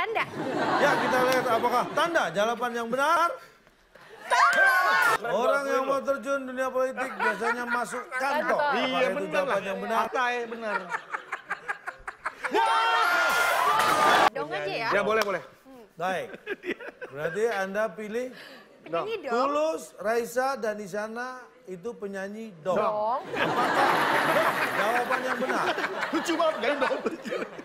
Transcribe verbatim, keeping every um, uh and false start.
tanda. Ya, kita lihat apakah tanda jawaban yang benar. Orang yang mau terjun dunia politik biasanya masuk kantor. Iya itu benar jawaban lah. yang benar. Partai benar. Dong aja ya. Ya boleh boleh. Baik. Berarti Anda pilih Penyanyi dong. Tulus, Raisa, dan Isyana itu penyanyi dong. Dong. Apakah jawaban yang benar? Lucu banget, jangan dong.